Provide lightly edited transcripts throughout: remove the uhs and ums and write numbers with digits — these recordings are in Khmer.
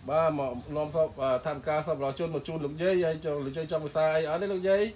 ba mà nom sop tham ca sop lò chôn một chun lục dây hay cho lục dây trong xa ai ở đấy lục dây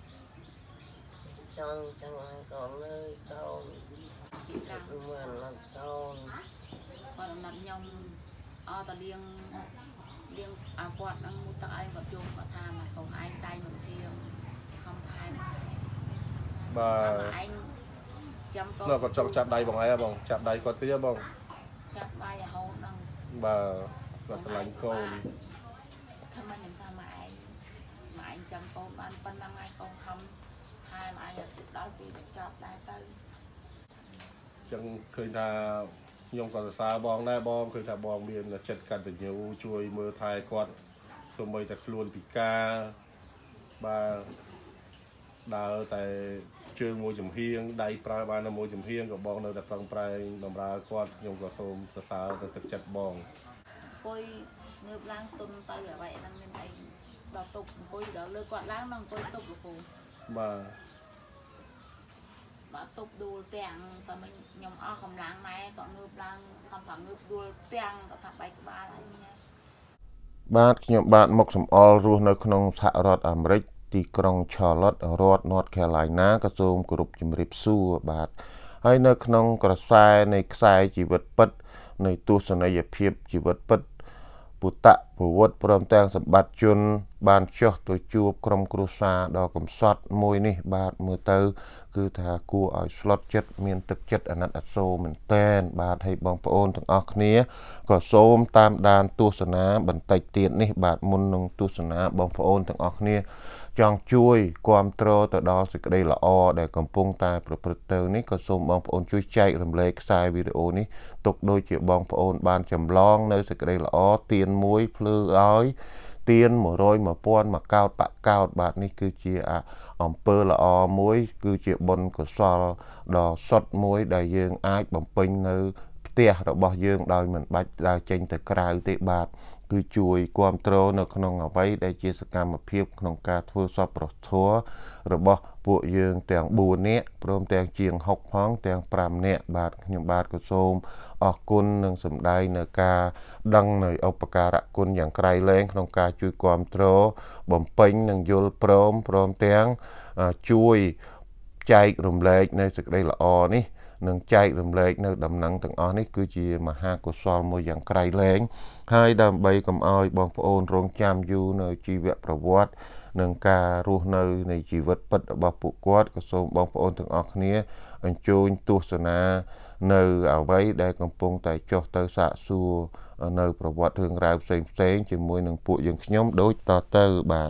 trong ai còn nơi con mình là con còn là nhom ta liêng liêng quạt đang mua tay và chung và than là còn ai tay một kia không thay bà anh nó còn trong chạm đầy bằng ai bằng chạm đầy còn tía bằng chạm tay là hôn đang bà là lạnh cô thằng anh ta mà anh chăm con ăn phân năm ai con không hai mà ai đó thì để chọn đại tư chẳng khơi ta nhung còn xa bong nè bong khơi ta bong miền là chật cằn từ nhiều chui mưa thai quạt rồi mây ta luôn bị ca bà đào tại trường môi chấm hiên đầy pra ba năm môi chấm hiên của bong nơi đặt trong prai nằm ra quạt nhung còn xôm xa từ thực chật bong coi ngược lang tung tay ở vậy năng nên đây đào tục coi đỡ lơ quạt lang năng coi tục được phụ bà tục đua tiền và mình nhom không lang này còn ngược lang không phải ngược đua tiền có thằng bảy ba là như thế បាទខ្ញុំបាទមកសំអល់រស់នៅក្នុងសហរដ្ឋអាមេរិកទីក្រុង Charlotte រដ្ឋ North Carolina ក៏សូមគោរពជំរាបសួរបាទហើយនៅក្នុងក្រសែនៃខ្សែជីវិតពិតនៃទស្សនីយភាពជីវិតពិតពុទ្ធប្រវត្តិព្រមទាំងសម្បត្តិជនបានចុះទៅជួបក្រុមគ្រួសារដ៏កំសត់មួយនេះបាទមើលទៅគឺថាគួរឲ្យស្លុតចិត្តមានទឹកចិត្តអាណិតអាសូរមែនតែនបាទហើយបងប្អូនទាំងអស់គ្នាក៏សូមតាមដានទស្សនាបន្តិចទៀតនេះបាទមុននឹងទស្សនាបងប្អូនទាំងអស់គ្នាចង់ជួយគាំទ្រទៅដល់សេចក្តីល្អដែលកំពុងតែប្រព្រឹត្តទៅនេះក៏សូមបងប្អូនជួយចែករំលែកខ្សែវីដេអូនេះទុកដូចជាបងប្អូនបានចម្លងនៅសេចក្តីល្អទានមួយភ្លឺឲ្យទាន100 1000មកកោតបកោតបាទនេះគឺជាអំពើល្អមួយគឺជាបុណ្យកុសលដ៏សុទ្ធមួយដែលយើងអាចបំពេញនៅផ្ទះរបស់យើងដោយមិនបាច់ដើរចេញទៅក្រៅទេបាទគឺជួយគាំទ្រនៅក្នុងអ្វីដែលជាសកម្មភាពក្នុងការធ្វើសពប្រធររបស់ពួកយើងទាំង4នាក់ព្រមទាំងជាង6ផងទាំង5នាក់បាទខ្ញុំបាទក៏សូមអរគុណនិងសម្ដែងនៅការដឹងនៅឧបការៈគុណយ៉ាងក្រៃលែងក្នុងការជួយគាំទ្របំពេញនិងយល់ព្រមទាំងជួយចែករំលែកនៅសេចក្តីល្អនេះនឹងចែករំលែកនៅដំណឹងទាំងអស់នេះគឺជាមហាកុសលមួយយ៉ាងក្រៃលែងហើយដើម្បីកុំឲ្យបងប្អូនរងចាំយូរនៅជីវប្រវត្តិនិងការរស់នៅនៃជីវិតពិតរបស់ពួកគាត់ក៏សូមបងប្អូនទាំងអស់គ្នាអញ្ជើញទស្សនានៅអ្វីដែលកំពុងតែចុះទៅសាកសួរនៅប្រវត្តិរឿងរ៉ាវផ្សេងជាមួយនឹងពួកយើងខ្ញុំដូចតទៅបាទ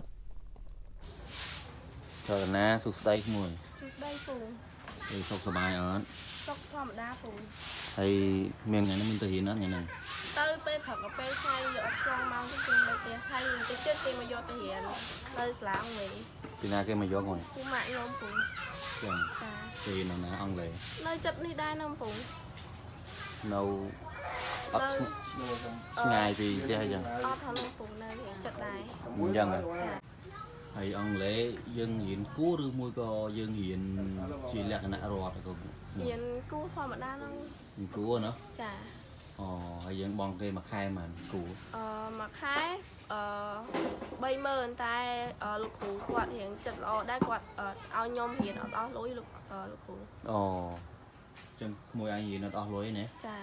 ចលនាសុខស្ដីមួយសុខស្ដីពូសុខសប្បាយអត់សុខធម្មតាពូហើយមានថ្ងៃនេះមានទៅរៀនអត់ថ្ងៃនេះទៅពេលព្រឹកក៏ពេលថ្ងៃយកអត់ឆ្លងមកទៅជិះនៅផ្ទះហើយទៅជិតគេមកយកទៅរៀននៅសាលាអង់គ្លេសពីណាគេមកយកហ្នឹងពូម៉ាក់ខ្ញុំពូចាទៅរៀននៅណាអង់គ្លេសនៅចិត្តនេះដែរនៅពូនៅអត់ឆ្ងាយពីផ្ទះអញ្ចឹងអត់ហ្នឹងពូនៅចិត្តដែរអញ្ចឹងហើយអង់គ្លេសយើងរៀនគួរឬមួយក៏យើងរៀនជាលក្ខណៈរដ្ឋក៏រៀនគួរធម្មតាហ្នឹងគួរណាចាអូហើយយើងបងគេមួយខែហ្មងគួរមួយខែ30000តែលោកគ្រូគាត់រៀងចិត្តល្អដែរគាត់ឲ្យខ្ញុំរៀនអត់អស់លុយលោកគ្រូអូចឹងក្មួយឯងរៀនអត់អស់លុយណាចា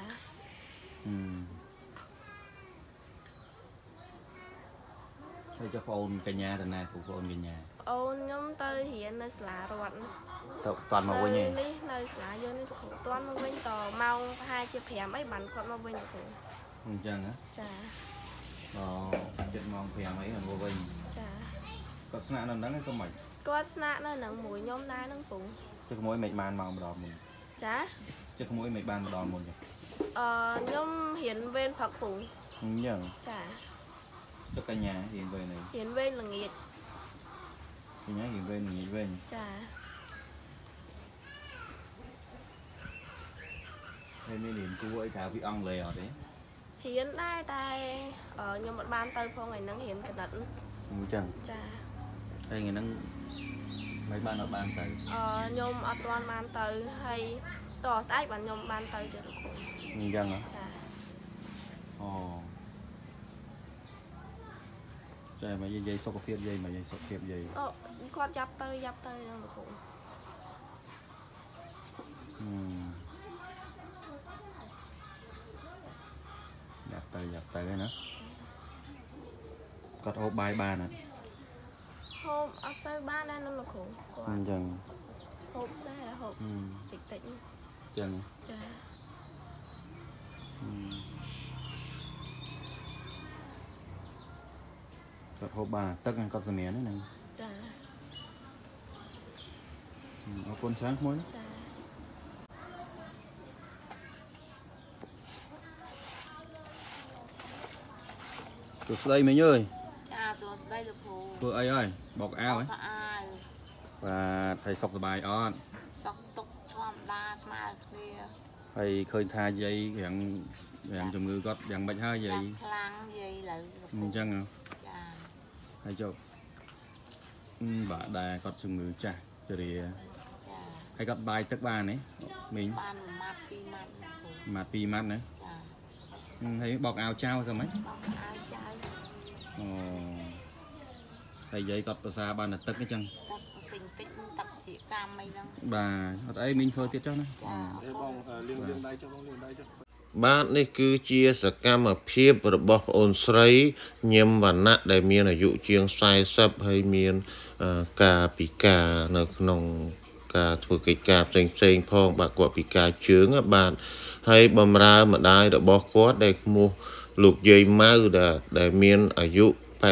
ហើយចុះបងអូនកញ្ញាតាណាគ្រូបងអូនកញ្ញាអូនខ្ញុំទៅរៀននៅសាលារដ្ឋទៅតាន់មកវិញឯងនេះនៅសាលាយើងនេះគ្រូតាន់មកវិញតម៉ោងប្រហែលជា5អីបានគាត់មកវិញគ្រូអញ្ចឹងហ៎ចាអូចិត្តម៉ោង5អីមកវិញចាគាត់ស្នាក់នៅហ្នឹងក៏មិនគាត់ស្នាក់នៅហ្នឹងមួយខ្ញុំដែរហ្នឹងគ្រូចុះក្មួយមិនបានមកម្ដងមុនចាចុះក្មួយមិនបានម្ដងមុនចុះខ្ញុំរៀនវេនផឹកគ្រូអញ្ចឹងចាចុះកញ្ញារៀនវេនអីរៀនវេនល្ងាចកញ្ញារៀនវេនល្ងាចវិញចាហើយមានរៀនគួរអីក្រៅពីអង់គ្លេសអត់ទេរៀនដែរតែខ្ញុំអត់បានទៅផងថ្ងៃហ្នឹងរៀនគណិតអញ្ចឹងចាហើយថ្ងៃហ្នឹងមិនបានអត់បានទៅខ្ញុំអត់ទាន់បានទៅហើយតស្អែកបានខ្ញុំបានទៅទៀតលោកគ្រូអញ្ចឹងហ៎ចាអូ Trời mà dây sọc phiệp dây mà dây sọc phiệp dây con dập tơi đâu mà khổ dập tay đấy nữa cắt hộp bài ba nè hôm áp say ba đây nó là khổ chẳng hộp đây là hộp tịch tịch chẳng cắt hộp ba tất cả cắt sầm mía này ở con sáng muối Tụi đây mấy ơi. Tụi đây được hồ. Tụi ơi, bọc áo ấy. Và thầy sọc bài on. Sọc tục chom đa smile clear. Thầy khơi tha dây dạng chồng ngư có dạng bạch hai dây. Lang dây lại. Chăng à? Thầy cho bà đà có chồng ngư chả cho đi. Thầy có bài tất ba này. Mình. Mạt pi mát nữa. Thấy bọc áo trao cơ mấy? Bọc áo trao. Thầy giấy cọt xa ban là tất cái chân. Tất tình tích tập chỉ cam mấy năng. Bà ở đây mình khơi tiết cho nó. Thế bong liên đây cho bong liên đây cho. បាទនេះគឺជាសកម្មភាពរបស់ប្អូនស្រីញឹមវណ្ណៈដែលមានអាយុជាង40ហើយមានការពិការនៅក្នុងការធ្វើកិច្ចការផ្សេងៗផងបាទគាត់ពិការជើងបាទហើយបំរើម្ដាយរបស់គាត់ដែលឈ្មោះលោកយាយម៉ៅដែលមានអាយុ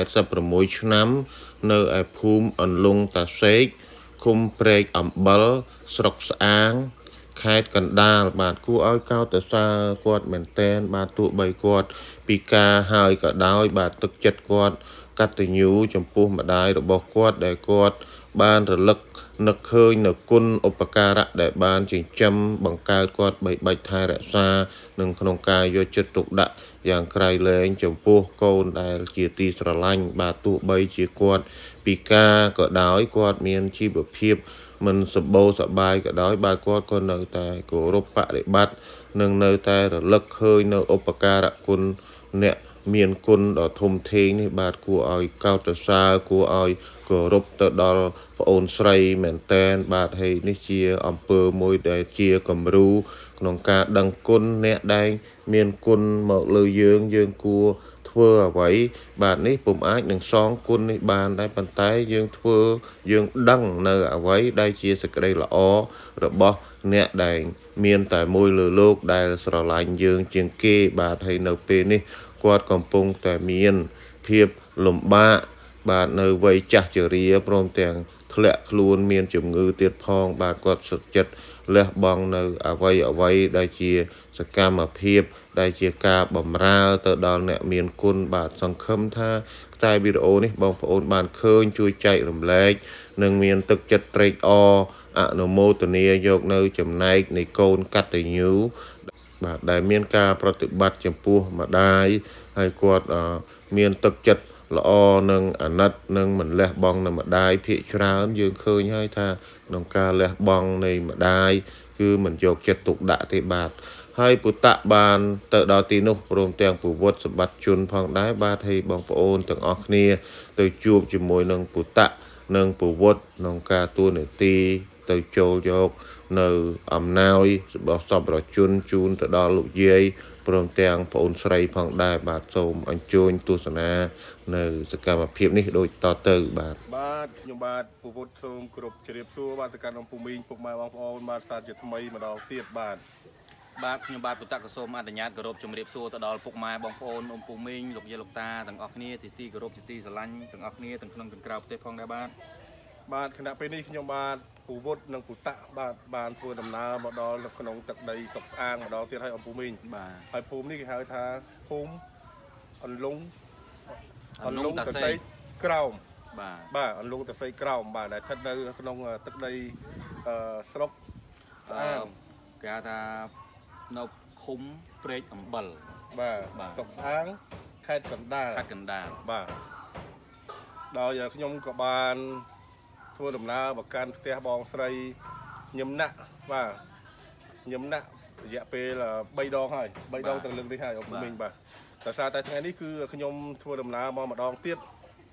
86ឆ្នាំនៅឯភូមិអន្លង់តាសេកឃុំព្រែកអំបិលស្រុកស្អាងខេត្តកណ្ដាលបាទគួរឲ្យកោតសរគាត់មែនតែនបាទទោះបីគាត់ពិការហើយក៏ដោយបាទទឹកចិត្តគាត់កតញ្ញូចំពោះម្ដាយរបស់គាត់ដែលគាត់បានរលឹកនឹកឃើញនៅគុណឧបការៈដែលបានចិញ្ចឹមបង្កើតគាត់បីបាច់ថែរក្សានិងក្នុងការយកចិត្តទុកដាក់យ៉ាងក្រៃលែងចំពោះកូនដែលជាទីស្រឡាញ់បាទទោះបីជាគាត់ពិការក៏ដោយគាត់មានជីវភាពមិនសម្បូរសប្បាយក៏ដោយបាទគាត់ក៏នៅតែគោរពបប្រតិបត្តិនិងនៅតែរលឹកឃើញនៅឧបការៈគុណអ្នកមានគុណដ៏ធំធេងនេះបាទគួរឲ្យកោតសរគួរឲ្យគោរពទៅដល់ប្អូនស្រីមែនតែនបាទហើយនេះជាអំពើមួយដែលជាគំរូក្នុងការដឹងគុណអ្នកដែលមានគុណមកលើយើងគួរធ្វើអ្វីបាទនេះពុំអាចនឹងសងគុណនេះបានដែរប៉ុន្តែយើងដឹងនៅអ្វីដែលជាសេចក្តីល្អរបស់អ្នកដែលមានតែមួយលើលោកដែលស្រឡាញ់យើងជាងគេបាទហើយនៅពេលនេះគាត់កំពុងតែមានភាពលំបាកបាទនៅវ័យចាស់ជរាព្រមទាំងធ្លាក់ខ្លួនមានជំងឺទៀតផងបាទគាត់សុខចិត្តលះបង់នៅអ្វីដែលជាសកម្មភាពដែលជាការបម្រើទៅដល់អ្នកមានគុណបាទសង្ឃឹមថាខ្សែវីដេអូនេះបងប្អូនបានឃើញជួយចែករំលែកនិងមានទឹកចិត្តត្រេកអរអនុមោទនាយកនៅចំណែកនៃកូនកតញ្ញូបាទដែលមានការប្រតិបត្តិចំពោះម្ដាយហើយគាត់មានទឹកចិត្តល្អនិងអាណិតនិងមិនលះបង់នៅម្ដាយភាគច្រើនយើងឃើញហើយថាក្នុងការលះបង់នៃម្ដាយគឺមិនយកចិត្តទុកដាក់ទេបាទហើយពុតៈបានទៅដល់ទីនោះព្រមទាំងពវុទ្ធសម្បត្តិជនផងដែរបាទហើយបងប្អូនទាំងអស់គ្នាទៅជួបជាមួយនឹងពុតៈនិងពវុទ្ធក្នុងការទួនាទីទៅចូលយកនៅអំណោយរបស់សពរជនជូនទៅដល់លោកយាយព្រមទាំងប្អូនស្រីផងដែរបាទសូមអញ្ជើញទស្សនានៅសកម្មភាពនេះដូចតទៅបាទខ្ញុំបាទពវុទ្ធសូមគ្រប់ជ្រាបសួរបាទទៅកាន់ôngពូមីងពុកម៉ែបងប្អូនបាទសាជាថ្មីម្ដងទៀតបាទខ្ញុំបាទពុតៈក៏សូមអនុញ្ញាតគោរពជំរាបសួរទៅដល់ពុកម៉ែបងប្អូនôngពូមីងលោកយាយលោកតាទាំងអស់គ្នាជាទីគោរពជាទីស្រឡាញ់ទាំងអស់គ្នាទាំងក្នុងទាំងក្រៅប្រទេសផងដែរបាទខណៈពេលនេះខ្ញុំបាទពវុទ្ធនិងពុតៈបាទបានធ្វើដំណើរមកដល់នៅក្នុងទឹកដីសុកស្អាងម្ដងទៀតហើយôngពូមីងបាទហើយភូមិនេះគេហៅថាភូមិអន្លង់តាសែកក្រោមបាទអន្លង់តាសែកក្រោមបាទដែលស្ថិតនៅក្នុងទឹកដីស្រុកស្អាងគេហៅថានៅឃុំព្រែកអំបិលបាទស្រុកស្អាងខេត្តកណ្ដាលបាទដោយខ្ញុំក៏បានធ្វើដំណើរមកកាន់ផ្ទះបងស្រីញឹមណាក់បាទញឹមណាក់រយៈពេល3ដងហើយ3ដងទៅលើកនេះហើយôngពូមីងបាទតែសារតែថ្ងៃនេះគឺខ្ញុំធ្វើដំណើរមកម្ដងទៀត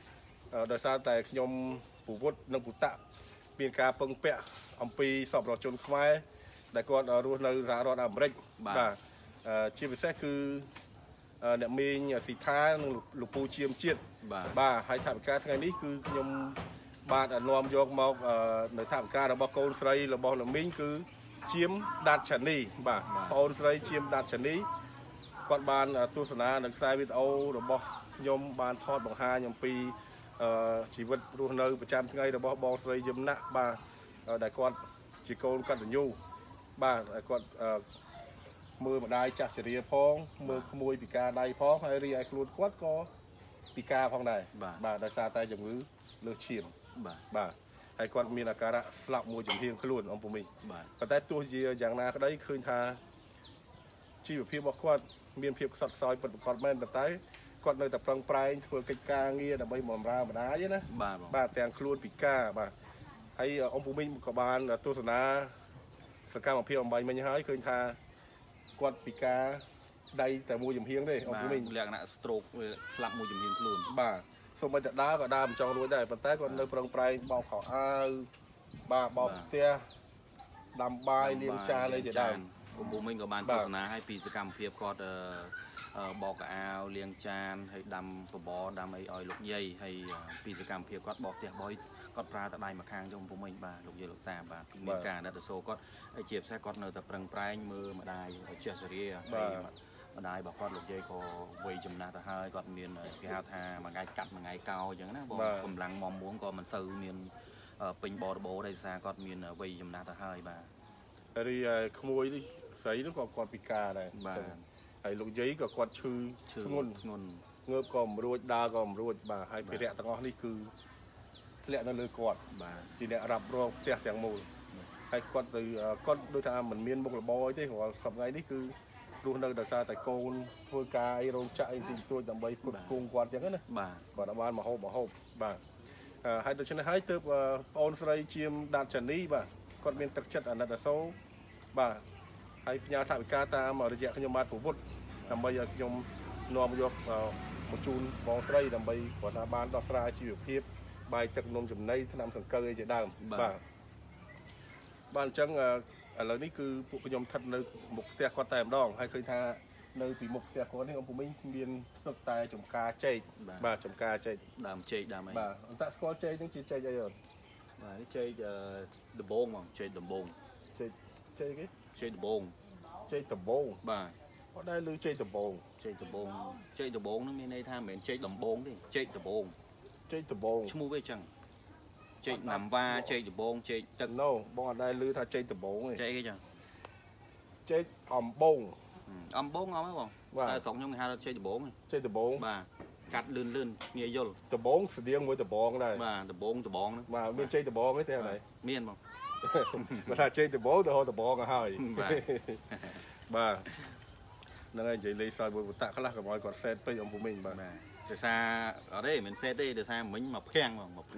ដោយសារតែខ្ញុំពវត្តនិងពុតៈមានការពឹងពាក់អំពីសពរដ្ឋជនខ្មែរដែលគាត់រស់នៅសហរដ្ឋអាមេរិកបាទជាពិសេសគឺអ្នកមីងស៊ីថានិងលោកពូជាមជាតិបាទហើយថវិកាថ្ងៃនេះគឺខ្ញុំបាទនាំយកមកនៅថវិការបស់កូនស្រីរបស់លោកមីងគឺជាមដាតឆានីបាទប្អូនស្រីជាមដាតឆានីគាត់បានទស្សនានៅខ្សែវីដេអូរបស់ខ្ញុំបានថតបង្ហាញអំពីជីវិតរស់នៅប្រចាំថ្ងៃរបស់បងស្រីយមណាក់បាទដែលគាត់ជាកូនកតញ្ញូបាទគាត់មើលម្ដាយចាស់ជរាផងមើលក្មួយពិការដៃផងហើយរីឯខ្លួនគាត់ក៏ពិការផងដែរបាទដោយសារតែជំងឺលើសឈាមបាទហើយគាត់មានអាការៈស្លាប់មួយចំហៀងខ្លួនអំពុំមីបាទប៉ុន្តែទោះជាយ៉ាងណាក្តីឃើញថាជីវភាពរបស់គាត់មានភាពខ្សត់ខ្សោយពិតប្រាកដមែនប៉ុន្តែគាត់នៅតែប្រឹងប្រែងធ្វើកិច្ចការងារដើម្បីបម្រើម្ដាយណាបាទទាំងខ្លួនពិការបាទហើយអំពុំមីក៏បានទស្សនាសកម្មភាពអំបញ្ញមិញហើយឃើញថាគាត់ពិការដៃតែមួយចំហៀងទេអំពុំមីលក្ខណៈ stroke ស្លាប់មួយចំហៀងខ្លួនបាទសូម្បីតែដើរក៏ដើរមិនចង់រួចដែរប៉ុន្តែគាត់នៅប្រឹងប្រែងបោកខោអាវបាទបោកផ្ទះដាំបាយលាងចានអីជាដើមអំពុំមីក៏បានទស្សនាឲ្យពីសកម្មភាពគាត់បោកអាវលាងចានហើយដាំបបរដាំអីឲ្យលោកយាយហើយពីសកម្មភាពគាត់បោកផ្ទះបយគាត់ប្រើតែដៃម្ខាងទៅពុំមិញបាទលោកយាយលោកតាបាទមានការណិតសូគាត់ហើយជាពិសេសគាត់នៅតែប្រឹងប្រែងមើលម្ដាយចេះសេរីហើយម្ដាយរបស់គាត់លោកយាយក៏វ័យចំណាស់ទៅហើយគាត់មានគេហៅថាមួយថ្ងៃកាត់មួយថ្ងៃកោអញ្ចឹងណាបងកម្លាំងមុំមួងក៏មិនសូវមានពេញបរបោដោយសារគាត់មានវ័យចំណាស់ទៅហើយបាទរីក្មួយនេះស្រីនោះក៏គាត់ពិការដែរបាទហើយលោកយាយក៏គាត់ឈឺធ្ងន់ងើបក៏មិនរួចដើរក៏មិនរួចបាទហើយភារៈទាំងអស់នេះគឺធ្លាក់នៅលើគាត់បាទជាអ្នករ៉ាប់រងផ្ទះទាំងមូលហើយគាត់ទៅគាត់ដូចថាមិនមានមុខរបរអីទេរាល់សប្តាហ៍នេះគឺរស់នៅដោយសារតែកូនធ្វើការអីរោងចក្រអីទីទួចដើម្បីផ្គត់ផ្គង់គាត់អញ្ចឹងណាបាទគាត់បានមហូបបាទហើយដូច្នេះហើយទើបប្អូនស្រីជាមដាតចានីបាទគាត់មានទឹកចិត្តអាណិតអាសូរបាទហើយផ្ញើថវិកាតាមរយៈខ្ញុំបាទពវត្តដើម្បីឲ្យខ្ញុំនាំយកមកជូនបងស្រីដើម្បីគាត់ថាបានដោះស្រាយជីវភាពបាយទឹកនំចំណីថ្នាំសង្កូវអីជាដើមបាទអញ្ចឹងឥឡូវនេះគឺពួកខ្ញុំស្ថិតនៅមុខផ្ទះគាត់តែម្ដងហើយឃើញថានៅពីមុខផ្ទះគាត់នេះអំពុំមីងមានស្ឹកតែចំការចេកបាទចំការចេកដើមចេកដើមអីបាទអន្តស្គាល់ចេកនេះជាចេកអីអត់បាទនេះចេកដំបងហ្មងចេកដំបងចេកគេចេកដំបងចេកដំបងបាទអត់ដែរឮចេកដំបងចេកដំបងនោះមានន័យថាមិនមែនចេកដំបងទេចេកដំបងឈ្មោះវាអញ្ចឹងចេកណាំវ៉ាចេកដំបងចេកទឹកណូបងអត់ដែរឮថាចេកដំបងទេចេកអីចឹងចេកអំបងអមបងអមហ៎បងតែស្រុកខ្ញុំគេហៅចេកដំបងបាទកាត់លឿនងាយយល់ដំបងស្តៀងមួយដំបងដែរបាទដំបងហ្នឹងបាទមានចេកដំបងទេតែហ្នឹងមានបងបើថាចេកដំបងទៅហៅដំបងទៅហើយបាទហ្នឹងហើយនិយាយលេងសើចមួយវត្តខ្លះកុំឲ្យគាត់សេតពេកអំពុំមីងបាទដោយសារអត់ទេមិនសេតទេដោយសារមិញមកភាំង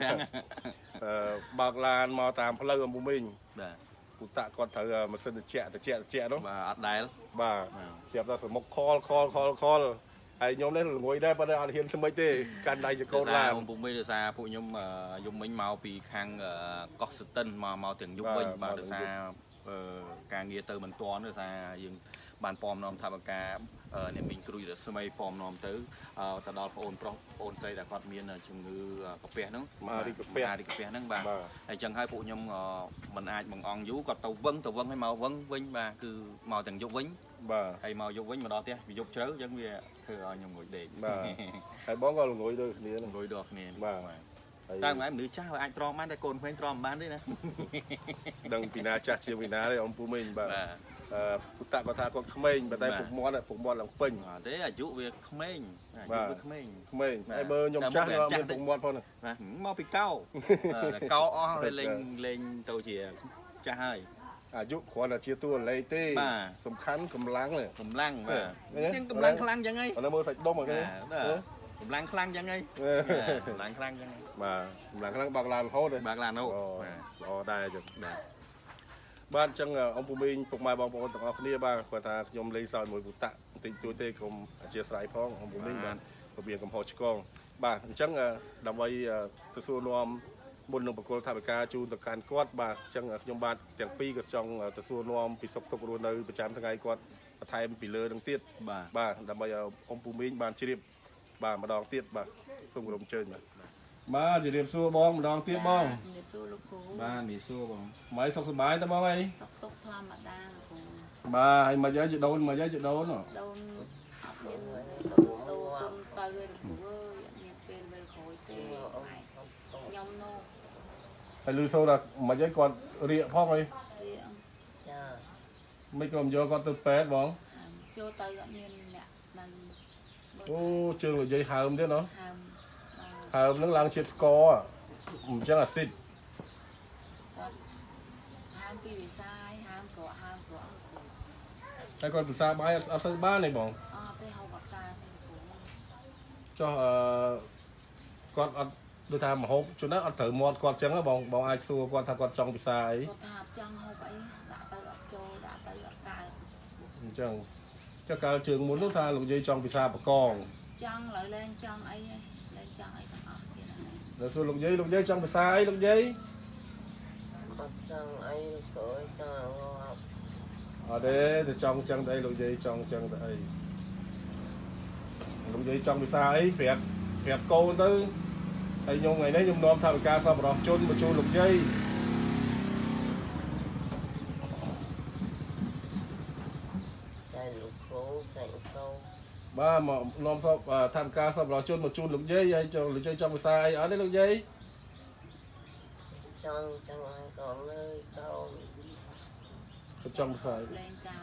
បើកឡានមកតាមផ្លូវអំពុំមីងបាទពុតៈគាត់ត្រូវម៉ាស៊ីនត្រជាក់នោះបាទអត់ដែលបាទជាប់ដល់សមុខខលហើយខ្ញុំនេះល្ងួយដែរប៉ុន្តែអត់ហ៊ានថ្មិចទេកាន់ដៃចកូនឡានអំពុំមីងដោយសារពួកខ្ញុំយំមិញមកពីខាងកោះស្ទឹងមកទាំងយុគវិញបាទដោយសារការងារទៅមិនទាន់ដោយសារយើងបានពំនាំថាបកាអ្នកមីងគ្រូរស្មីពំនាំទៅដល់បងប្រុសបងស្រីដែលគាត់មានជំងឺកាពះហ្នឹងរីកាពះហ្នឹងបាទហើយអញ្ចឹងហើយពួកខ្ញុំមិនអាចបង្អង់យូរគាត់ទៅវឹងឲ្យមកវឹងវិញបាទគឺមកទាំងយប់វិញបាទហើយមកយប់វិញមកដល់ផ្ទះវាយប់ជ្រៅអញ្ចឹងវាធ្វើឲ្យខ្ញុំងុយដេកបាទហើយបងក៏ល្ងួយដូចគ្នាបាទតែមិនមនុស្សចាស់អាចទ្រាំបានតែកូនក្មេងទ្រាំមិនបានទេណាដឹងពីណាចាស់ជាពីណាទេអំពូមីងបាទពុតៈគាត់ថាគាត់ក្មេងតែពុកមាត់ឡើងពេញទេអាយុវាក្មេងក្មេងហើយមើលខ្ញុំចាស់មានពុកមាត់ផងណាមកពីកោអស់ហើយលេងទៅជាចាស់ហើយអាយុគ្រាន់តែជាតួលេខទេសំខាន់កម្លាំងបាទអញ្ចឹងកម្លាំងខ្លាំងយ៉ាងហីអានេះមើលសាច់ដុំហ្នឹងកម្លាំងខ្លាំងយ៉ាងហីកម្លាំងខ្លាំងយ៉ាងហីបាទកម្លាំងខ្លាំងបើកឡានរហូតបើកឡានរហូតល្អដែរចឹងបាទអញ្ចឹងអំពុំមីងពុកម៉ែបងប្អូនទាំងអស់គ្នាបាទគាត់ថាខ្ញុំលេងសើចមួយពុតៈបន្តិចតួចទេខ្ញុំអធិស្ឋានផងអំពុំមីងបាទរបៀងកំហុសឆ្គងបាទអញ្ចឹងដើម្បីទៅសួរនាំមុននឹងបកគលថាវិការជូនទៅកាន់គាត់បាទអញ្ចឹងខ្ញុំបាទទាំងពីរក៏ចង់ទៅសួរនាំពីសុខទុក្ខរស់នៅប្រចាំថ្ងៃគាត់បន្ថែមពីលើនឹងទៀតបាទដើម្បីឲ្យអ៊ំពូមីងបានជ្រាបបាទម្ដងទៀតបាទសូមគោរពអញ្ជើញបាទជម្រាបសួរបងម្ដងទៀតបងជម្រាបសួរលោកគ្រូបាទមានសួរបងម៉េចសុខសប្បាយតើបងអីសុខទុក្ខធម្មតាលោកគ្រូបាទហើយមកយាយចដូនមកយាយចដូនដូនអត់មានតូនទៅលោកគ្រូអើយអត់មានពេលវេលក្រោយទេខ្ញុំនោះហើយលឺសូរថាមកយាយគាត់រៀកផងអីចាមិនក៏មិនយកគាត់ទៅពេទ្យបងចូលទៅអត់មានអ្នកបានអូជើងលោកយាយហើមទៀតណោះហើមនឹងឡើងជាតិស្ករអញ្ចឹងអាស៊ីតហើមពីវិសាយហើមស្រកហើមស្រកហើយគាត់ពិសាបាយអត់សូវបានទេបងអត់ទេហៅបាក់តាចុះគាត់អត់ដូចថាមហូបជួនណាអត់ត្រូវមាត់គាត់អញ្ចឹងបងអាចសួរគាត់ថាគាត់ចង់ពិសាអីគាត់ថាចង់ហូបអីដាក់ទៅអត់ចូលដាក់ទៅអត់កើតអញ្ចឹងចុះកាលជើងមុននោះថាលោកយាយចង់ពិសាបកងចង់ឡើយលែងចង់អីលែងចង់អីទាំងអស់ទៀតហើយសួរលោកយាយចង់ពិសាអីលោកយាយអត់ចង់អីក៏ចង់អត់ទេតែចង់ចឹងទៅលោកយាយចង់ចឹងទៅអីលោកយាយចង់ពិសាអីប្រាប់កូនទៅហើយខ្ញុំថ្ងៃនេះខ្ញុំនាំថាវិការសប្បុរសជនមកជួលលោកយាយតែលោកគ្រូតែកូនបាទមកនាំសពថាវិការសប្បុរសជនមកជួលលោកយាយហើយលោកយាយចង់ពិសាអីអត់ទេលោកយាយចង់ឲ្យកូនលើកូនចង់ពិសាលែងកើត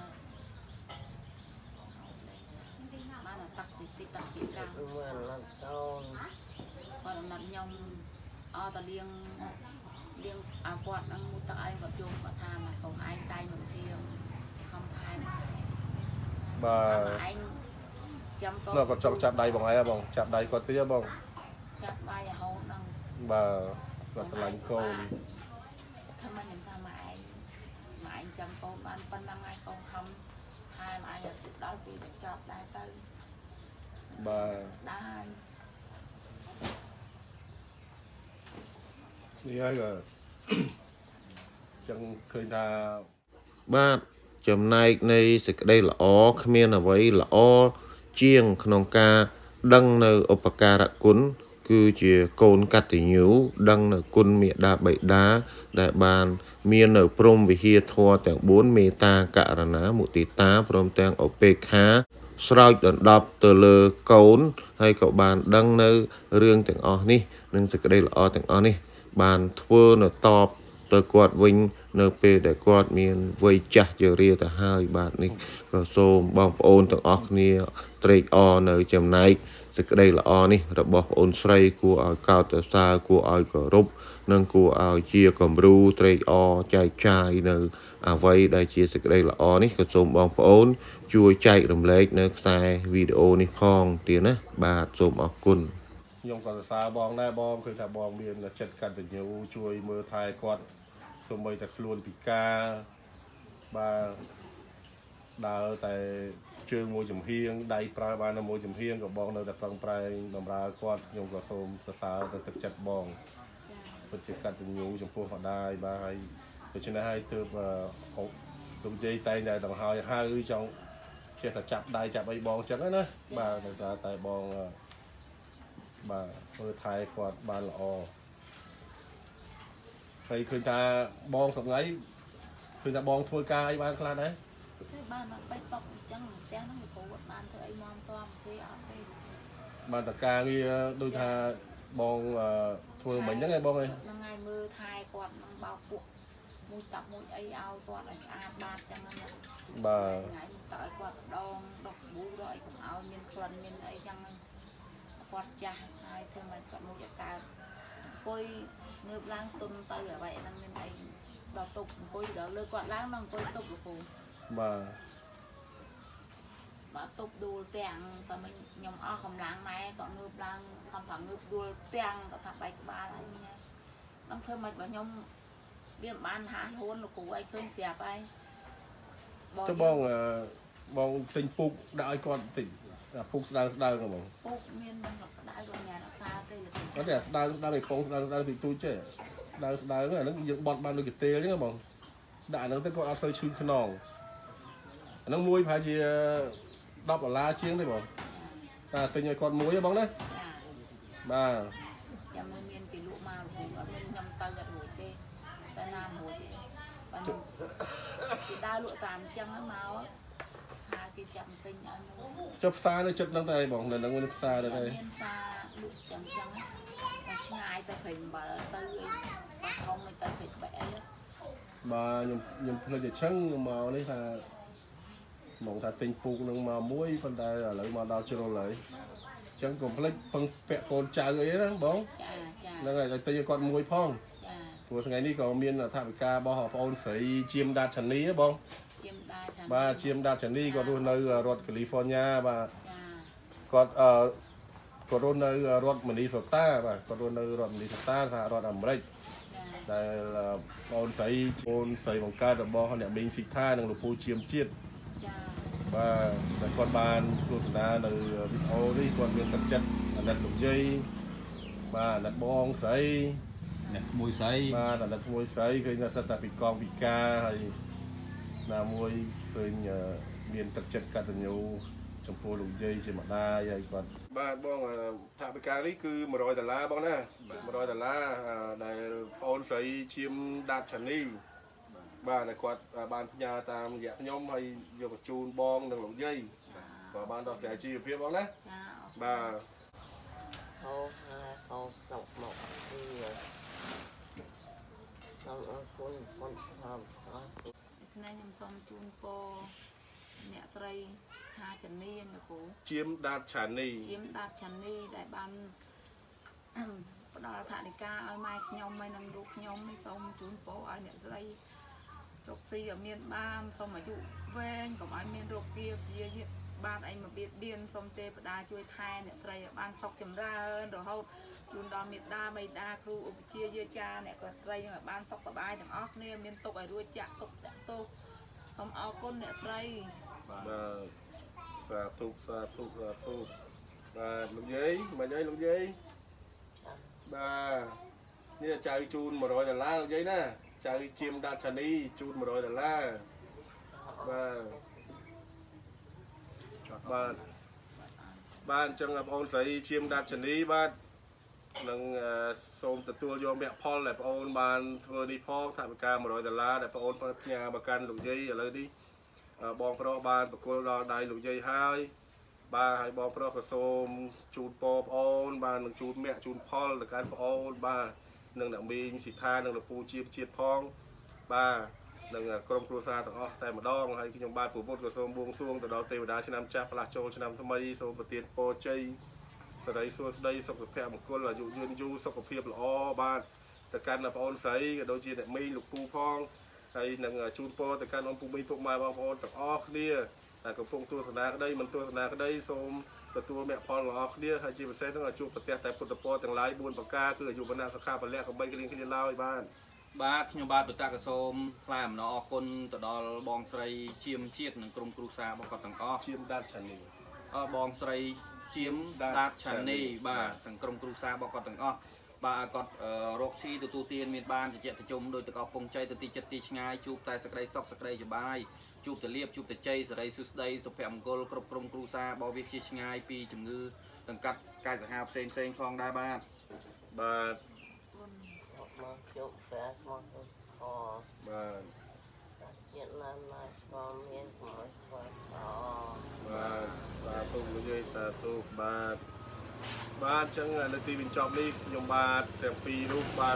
បានតាក់ទីតាក់ទីកាំមិនអត់កូនគាត់អំណត់ខ្ញុំអត់តលៀងអាគាត់នឹងមុតតឯងគាត់យកគាត់ថាមកកូនឯងតែមិនធៀងខំថែមបាទឯងចាំកូនគាត់ចង់ចាប់ដៃបងឯងបងចាប់ដៃគាត់ទៀតបងចាប់ដៃរហូតដល់បាទគាត់ស្រឡាញ់កូនថាមកខ្ញុំថាមកឯងចាំកូនបានប៉ុណ្ណឹងហើយកូនខំថែមឯងដល់ពីទៅចាប់ដែរទៅបាទដែរនេះហើយក៏ចឹងឃើញថាបាទចំណែកនៃសេចក្តីល្អគ្មានអ្វីល្អជាងក្នុងការដឹងនៅឧបការៈគុណគឺជាកូនកតញ្ញូដឹងនៅគុណមេដាបិតាដែលបានមាននៅព្រហ្មវិហារធម៌ទាំង4មេត្តាករុណាមុទិតាព្រមទាំងឧបេក្ខាស្រោចដណ្ដប់ទៅលើកូនហើយក៏បានដឹងនៅរឿងទាំងអស់នេះនិងសេចក្តីល្អទាំងអស់នេះបានធ្វើនៅតបទៅគាត់វិញនៅពេលដែលគាត់មានវ័យចាស់ជរាទៅហើយបាទនេះក៏សូមបងប្អូនទាំងអស់គ្នាត្រេកអរនៅចំណែកសេចក្តីល្អនេះរបស់ប្អូនស្រីគួរឲ្យកោតសរសើរគួរឲ្យគោរពនិងគួរឲ្យជាគំរូត្រេកអរចែកចាយនៅអ្វីដែលជាសេចក្តីល្អនេះក៏សូមបងប្អូនជួយចែករំលែកនៅខ្សែវីដេអូនេះផងទៀតណាបាទសូមអរគុណខ្ញុំក៏សរសើរបងដែរបងឃើញថាបងមានចិត្តកតញ្ញូជួយមើលថែគាត់សូម្បីតែខ្លួនពិការបាទដើរតែជើងមួយចំហៀងដៃប្រើបានតែមួយចំហៀងក៏បងនៅតែប្រឹងប្រែងបម្រើគាត់ខ្ញុំក៏សូមសរសើរទៅទឹកចិត្តបងពិតជាកតញ្ញូចំពោះម្ដាយបាទហើយដូច្នេះហើយទើបលោកយាយតែងតែដង្ហើយហៅចង់ចេះតែចាប់ដៃចាប់អីបងអញ្ចឹងណាបាទតែបងបាទមើលថែគាត់បានល្អហើយឃើញថាបងសប្ងៃឃើញថាបងធ្វើការអីបានខ្លះដែរធ្វើបានមកបិទតុកអញ្ចឹងផ្ទះហ្នឹងគ្រូគាត់បានធ្វើអីមកតមគេអត់ទេបានតការងារដូចថាបងធ្វើមិញហ្នឹងឯងបងអីហ្នឹងហើយមើលថែគាត់នឹងបោកពួកមួយតាប់មួយអីឲ្យគាត់ឲ្យស្អាតបាតចឹងហ្នឹងបាទថ្ងៃតើឲ្យគាត់ដងដុសសាប៊ូរកឲ្យកុំឲ្យមានក្លិនមានអីចឹងហ្នឹងគាត់ចាស់ហើយធ្វើមិនគាត់មួយឲ្យកើតអង្គុយងើបឡើងទុនទៅអ្វីហ្នឹងមានអីដល់តុកអង្គុយដល់លើគាត់ឡើងដល់អង្គុយតុកលោកគ្រូបាទតុបដួលទាំងតែមិនខ្ញុំអស់កម្លាំងម៉ែក៏ងើបឡើងខំថាងើបដួលទាំងក៏ថាបែកក្បាលហើយញ៉ាខ្ញុំធ្វើមិនបើខ្ញុំវាមិនបានហាហួនលោកគ្រូអីឃើញស្រាប់ហើយចុះបងទិញពូកដាក់ឲ្យគាត់តិចពូកស្ដើងហ្មងពូកមាននឹងស្ដើងក៏ញ៉ាំថា có thể đang bị phong đang bị tôi chứ đang là nó dựng bọt ban được cái tê chứ không đại nó tới còn ăn sơi chư khăn nòng nó muối phải gì đọc là la chiên thôi bảo tình người còn muối bóng đấy bà chăm nuôi miên cái lũ mà mình nhầm tay gật mũi tê tay nam mũi tê và cái đai lụa tàm chăng nó máu hai cái chậm tinh ăn chụp xa đây chụp đang tay bóng là đang nguyên xa đây đây xa lụa chậm chăng á là ngay ta phải mở tới không người ta phải bẻ mà nhầm hơi để trắng màu đấy là mong ta tình phụ nâng mà muối phần đây là lấy mà đào chưa lấy chẳng còn lấy phần vẹn con trà ấy đó bóng là ngày tay con muối phong của ngày đi còn miên là thảm ca bao họp ôn sấy chim đa chắn lý bóng ba chim đa chắn lý còn luôn nơi ruột California và còn luôn nơi ruột Minnesota và còn luôn nơi ruột Minnesota là ruột Americ đây là ôn sấy bằng ca được bao họ nhận mình xịt tha năng lục phu chim chiết và con bàn tôi sẽ là video đi còn miền thực chất là lục dây và đặt bong sấy mùi sấy và đặt mùi sấy khi là sẽ bị con bị ca hay là mùi khi miền thực chất cả nhiều trong phố lục dây trên mặt đa vậy còn ba bong thả bị ca đấy cứ $100 bong nè $100 để bong sấy chim đạt chắn đi bà này quạt bàn nhà tam dạng nhóm hay vô một chun bong đừng lỏng dây và ban đó sẽ chi phía bóng đấy bà không đọc một đi xong con làm nay nhầm xong chun po nhẹ sợi cha chăn ni anh cô chiếm đạt chăn ni để ban đó thà đi ca ai mai nhom mai nằm đục nhom mai xong chun po ai nhẹ sợi rục xì ở miền Nam xong mà dụ ven còn ai miền rục kia chia ban anh mà biết biên xong tê đa chui thai nè tây ban sọc chấm ra hơn rồi hậu chun đo miền đa mày đa khu chia chia cha nè còn tây nhưng mà ban sọc cả bài thằng óc nè miền tục ở đuôi chạ tục xong áo con nè tây xà thục và lục giấy lục giấy bà như là chơi chun $100 lục giấy nè chơi chim đa chăn đi chun $100 và ban chẳng là ôn sấy chim đa chăn đi ban nâng xôm tự tua vô mẹ Paul lại ôn ban vừa đi Paul thả ca $100 để ôn nhà bà can lục dây ở đây đi bong pro ban bà cô đo đai lục dây hai ba hai bong pro có xôm chun pop ôn ban nâng chun mẹ chun Paul là can ôn ba nâng đặng mình chỉ tha nâng là pu chim chiết phong ba nâng công cua sa tao tại một đong hay khi trong ban của bột của xôm buông xuông từ đó tây đá trên năm cha là châu trên năm thâm mây xôm bờ tiền po chay sau đấy xuôi đây sọc được phe một con là dụ duyên du sọc của phiệp là o ban từ can là ôn sấy đôi chi lại mi lục pu phong hay nâng chun po từ can ông pu mi pu mai bao ôn từ o kia tại công phong tua sna cái đây mình tua sna cái đây xôm từ tua mẹ phong là o kia hay chi một xe tức là chụp bờ tại bột po từng lái buôn bờ ca cứ dụ bên nào sắc kha bờ lẹ không bay cái liên lao ban បាទខ្ញុំបាទបតាកសូមថ្លែងអំណរអគុណទៅដល់បងស្រីឈៀមជាតិនិងក្រុមគ្រួសាររបស់គាត់ទាំងអស់ឈៀមដាតឆានីបងស្រីឈៀមដាតឆានីបាទទាំងក្រុមគ្រួសាររបស់គាត់ទាំងអស់បាទគាត់រកស៊ីទទួលទានមានបានជាតិចុំដោយតកោពងជ័យទៅទីចិត្តទីឆ្ងាយជួបតែសក្តីសុខសក្តីសប្បាយជួបតែលៀបជួបតែជ័យសេរីសុស្ដីសុភមង្គលគ្រប់ក្រុមគ្រួសាររបស់វាជាឆ្ងាយពីជំងឺទាំងកាត់កាយសាហាវផ្សេងផងដែរបាទ mà chụp vẽ một cò chuyện là con miên mỗi cò và tung cái dây xà tu ba chẳng là ti mình chọn đi dùng ba tiền phi lúc ba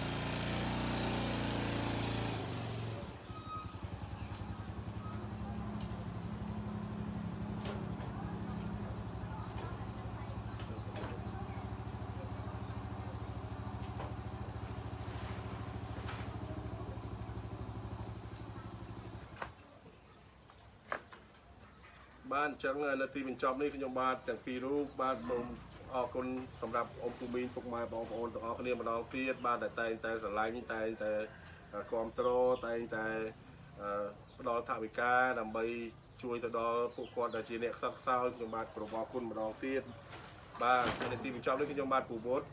ban chẳng là ti mình chọn đi dùng ba tiền phi lúc ba dùng conสำหรับองค์ภูมิพวกมาบองโอนต่อคนนี้มาลองเทียบบ้านแต่สลายนี่แต่คอมโตรแต่ดอลทาวิกาดำใบช่วยต่อดอลพวกคนแต่จีเน็กซักเศร้าจังหวัดกรบคุณมาลองเทียบบ้านในทีมชอบเล่นจังหวัดปูบด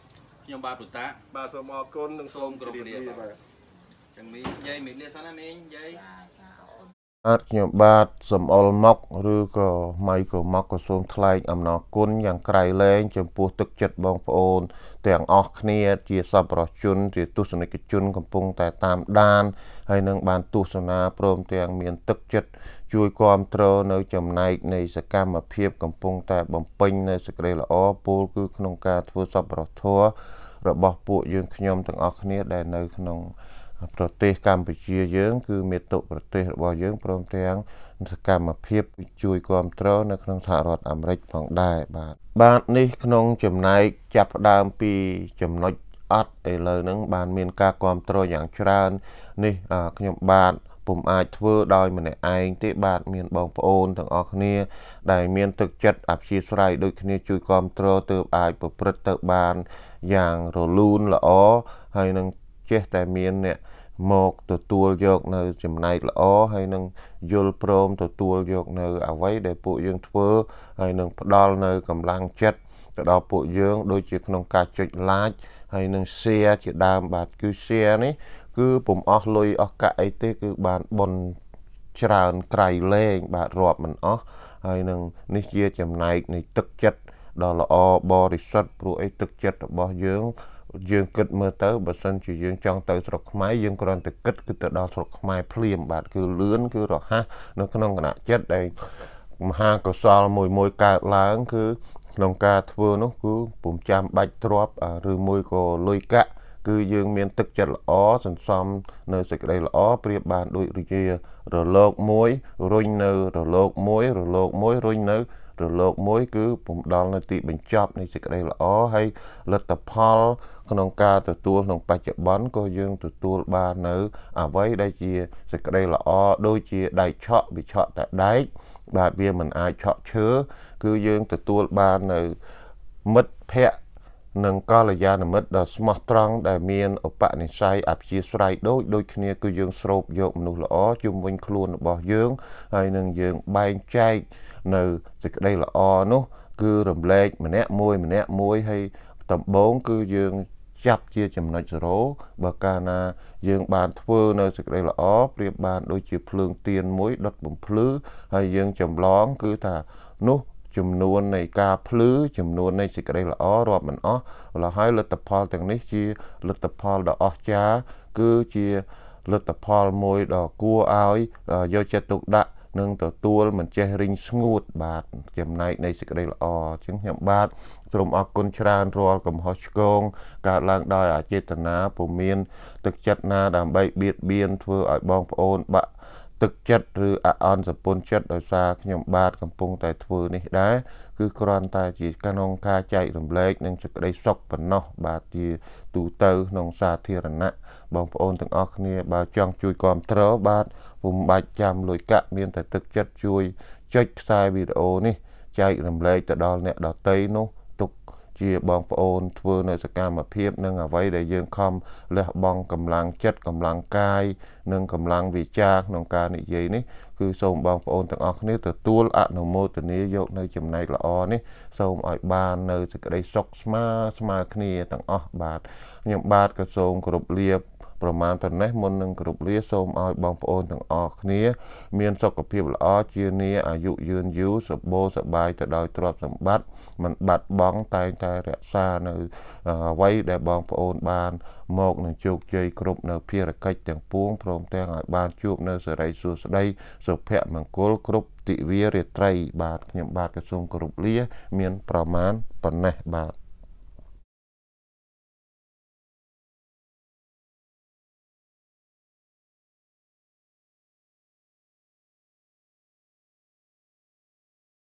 ខ្ញុំបាទពុតាបាទសូមអរគុណនិងសូមគោរពលាបាទចឹងមីយាយមីលាសិនណាមីយាយបាទខ្ញុំបាទសំអល់មកឬក៏ម៉ៃក៏មកក៏សូមថ្លែងអំណរគុណយ៉ាងក្រៃលែងចំពោះទឹកចិត្តបងប្អូនទាំងអស់គ្នាជាសប្បុរសជនជាទស្សនិកជនកំពុងតែតាមដានហើយនឹងបានទស្សនាព្រមទាំងមានទឹកចិត្តជួយគាំទ្រនៅចំណែកនៃសកម្មភាពកំពុងតែបំពេញនៅសេចក្តីល្អពោលគឺក្នុងការធ្វើសប្បុរសធម៌របស់ពួកយើងខ្ញុំទាំងអស់គ្នាដែលនៅក្នុងប្រទេសកម្ពុជាយើងគឺមាតុប្រទេសរបស់យើងព្រមទាំងសកម្មភាពជួយគាំទ្រនៅក្នុងសហរដ្ឋអាមេរិកផងដែរបាទនេះក្នុងចំណែកចាប់ផ្ដើមពីចំណុចអត់ឥឡូវហ្នឹងបានមានការគាំទ្រយ៉ាងច្រើននេះខ្ញុំបាទពុំអាចធ្វើដោយម្នាក់ឯងទេបាទមានបងប្អូនទាំងអស់គ្នាដែលមានទឹកចិត្តអព្យាស្រ័យដូចគ្នាជួយគាំទ្រទើបអាចប្រព្រឹត្តទៅបានយ៉ាងរលូនល្អហើយនឹងចេះតែមានអ្នកមកទទួលយកនៅចំណែកល្អហើយនឹងយល់ព្រមទទួលយកនៅអ្វីដែលពួកយើងធ្វើហើយនឹងផ្ដល់នៅកម្លាំងចិត្តទៅដល់ពួកយើងដូចជាក្នុងការចុច like ហើយនឹង share ជាដើមបាទគឺ share នេះគឺពុំអស់លុយអស់កាក់អីទេគឺបានបុណ្យច្រើនក្រៃលែងបាទរាប់មិនអស់ហើយនឹងនេះជាចំណែកនៃទឹកចិត្តដ៏ល្អបរិសុទ្ធព្រោះអីទឹកចិត្តរបស់យើងគិតមើលទៅបើសិនជាយើងចង់ទៅស្រុកខ្មែរយើងគ្រាន់តែគិតគឺទៅដល់ស្រុកខ្មែរភ្លាមបាទគឺលឿនគឺរហ័សនៅក្នុងគណៈចិត្តដែលមហាកុសលមួយកើតឡើងគឺក្នុងការធ្វើនោះគឺពុំចាំបាច់ទ្រព្យឬមួយក៏លុយកាក់គឺយើងមានទឹកចិត្តល្អសន្សំនៅសេចក្តីល្អប្រៀបបានដូចជារលកមួយរុញនៅរលកមួយរលកមួយរុញនៅរលកមួយគឺពុំដល់នៅទីបញ្ចប់នៃសេចក្តីល្អហើយលទ្ធផលក្នុងការទទួលក្នុងបច្ចុប្បន្នក៏យើងទទួលបាននៅអ្វីដែលជាសេចក្តីល្អដូចជាដែកឆក់វាឆក់តែដែកបាទវាមិនអាចឆក់ឈើគឺយើងទទួលបាននៅមិត្តភ័ក្តិនិងកល្យាណមិត្តដ៏ស្មោះត្រង់ដែលមានឧបនិស្ស័យអព្យាស្រ័យដូចគ្នាគឺយើងស្រូបយកមនុស្សល្អជុំវិញខ្លួនរបស់យើងហើយនឹងយើងបែងចែកនៅសេចក្តីល្អនោះគឺរំលែកម្នាក់មួយហើយដំបូងគឺយើងចាប់ជាចំណុច0បើកាលណាយើងបានធ្វើនៅសេចក្តីល្អប្រៀបបានដូចជាភ្លើងទៀនមួយដុតបំភ្លឺហើយយើងចម្លងគឺថានោះចំនួននៃការភ្លឺចំនួននៃសេចក្តីល្អរាប់មិនអស់ម្ល៉េះហើយលទ្ធផលទាំងនេះជាលទ្ធផលដ៏អស្ចារ្យគឺជាលទ្ធផលមួយដ៏គួរឲ្យយកចិត្តទុកដាក់នឹងទទួលមិនចេះរីងស្ងួតបាទចំណែកនៃសេចក្តីល្អអញ្ចឹងខ្ញុំបាទសូមអរគុណច្រើនរាល់កំហុសឆ្គងកើតឡើងដោយអចេតនាពុំមានទឹកចិត្តណាដើម្បីបៀតបៀនធ្វើឲ្យបងប្អូនបាក់ទឹកចិត្តឬអអន់សពុនចិត្តដោយសារខ្ញុំបាទកំពុងតែធ្វើនេះដែរគឺគ្រាន់តែជាក្នុងការចែករំលែកនឹងសេចក្តីសុខប៉ុណ្ណោះបាទជាទូទៅក្នុងសាធារណៈបងប្អូនទាំងអស់គ្នាបើចង់ជួយគាំទ្របាទពុំបាច់ចាំលុយកាក់មានតែទឹកចិត្តជួយចុចខ្សែវីដេអូនេះចែករំលែកទៅដល់អ្នកដទៃនោះទុកជាបងប្អូនធ្វើនៅសកម្មភាពនិងអ្វីដែលយើងខំលះបង់កម្លាំងចិត្តកម្លាំងកាយនិងកម្លាំងវាចាក្នុងការនិយាយនេះគឺសូមបងប្អូនទាំងអស់គ្នាទទួលអនុមោទនាយកនៅចំណែកល្អនេះសូមឲ្យបាននៅសេចក្តីសុខស្មើគ្នាទាំងអស់បាទខ្ញុំបាទក៏សូមគោរពលាប្រមាណប៉ុណ្ណេះមុននឹងគោរពលាសូមឲ្យបងប្អូនទាំងអស់គ្នាមានសុខភាពល្អជានិរអាយុយឺនយូរសុបោសប្បាយទៅដោយទ្រព្យសម្បត្តិមិនបាត់បង់តែងតែរក្សានៅអ្វីដែលបងប្អូនបានមកនឹងជោគជ័យគ្រប់នៅភារកិច្ចទាំងពួងព្រមទាំងឲ្យបានជួបនៅសេរីសួស្តីសុភមង្គលគ្រប់ទិវារាត្រីបាទខ្ញុំបាទក៏សូមគោរពលាមានប្រមាណប៉ុណ្ណេះបាទ